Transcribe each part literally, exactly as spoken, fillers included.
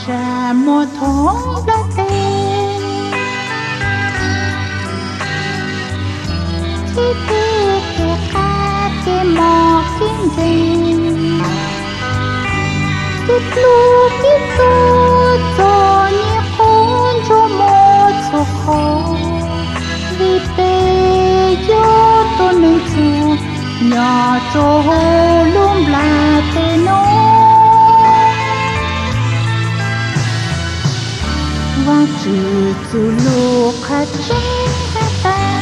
ra một thốn lá tên chỉ biết kẻ cá kẻ mò kiếm rình chút lúc biết tôi cho nhé khốn cho một số khó vì bê gió tôi nên chịu nhỏ cho hồ luôn là thế nó và trừ từ lúc khát chết khát ta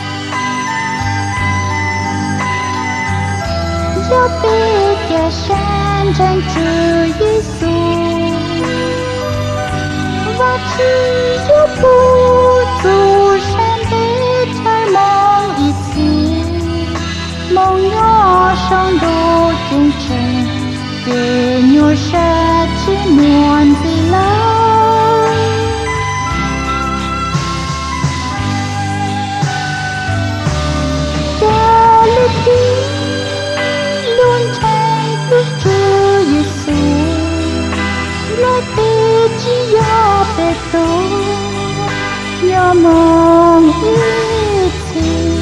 gió bê kẻ san tranh trừ Giêsu và trừ gió bù dù san bê trái mong ít gì mong nhỏ sông đô trên trời để nhô xa chỉ muôn gì lâu cho lúc đi luôn chạy bước Chúa Giêsu lo tê chỉ do bề tôi nhớ mong ít gì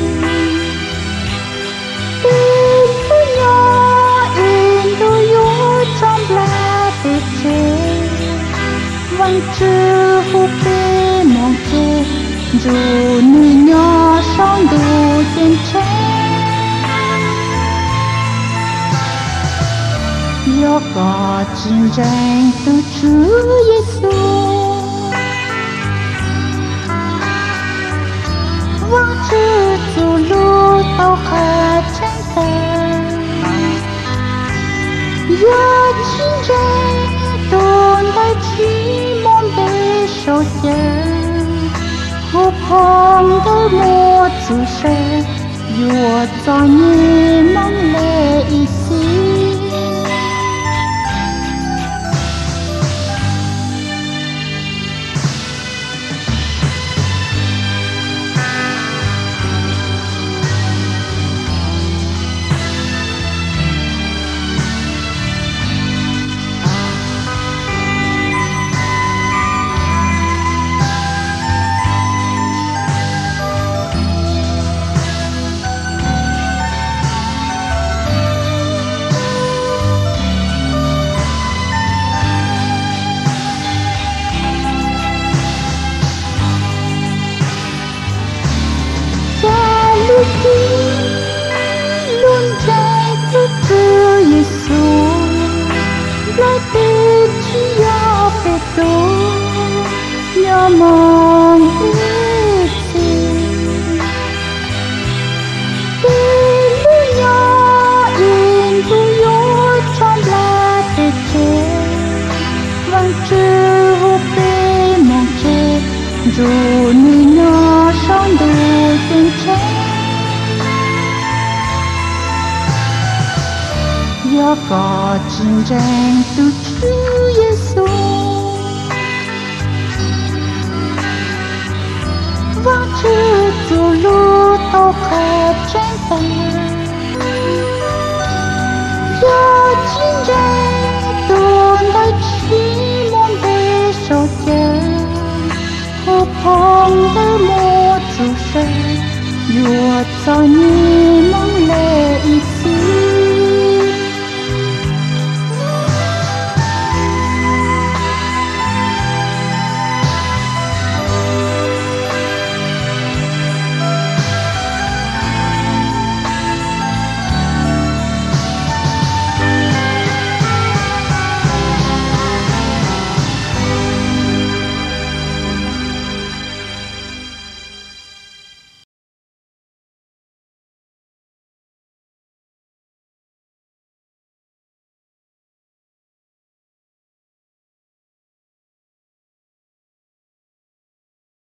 văn chữ hút bê mong chê dù nuôi nhỏ sống đủ trên trái do có chiến tranh từ Chúa Giêsu văn chữ dù lúc tao khát tranh ta do chiến tranh tồn tại chỉ mong bê sâu chân hụt hồn tới một sự sẽ dùa cho như mong lệ ý xí luôn chạy bước Chúa Giêsu lo tê chỉ do bề tôi nhớ mong ít gì bê lu nhỏ yên vui yếu trong lá tê chê vang chữ hút bê mong chê dù nuôi nhỏ sống đủ trên trái do có chiến tranh từ Chúa Giêsu vang chữ dù lúc tao khát tranh ta do chiến tranh tồn tại chỉ mong bê sâu chân hụt hồn tới một sự sẽ dùa cho như mong lệ ý xí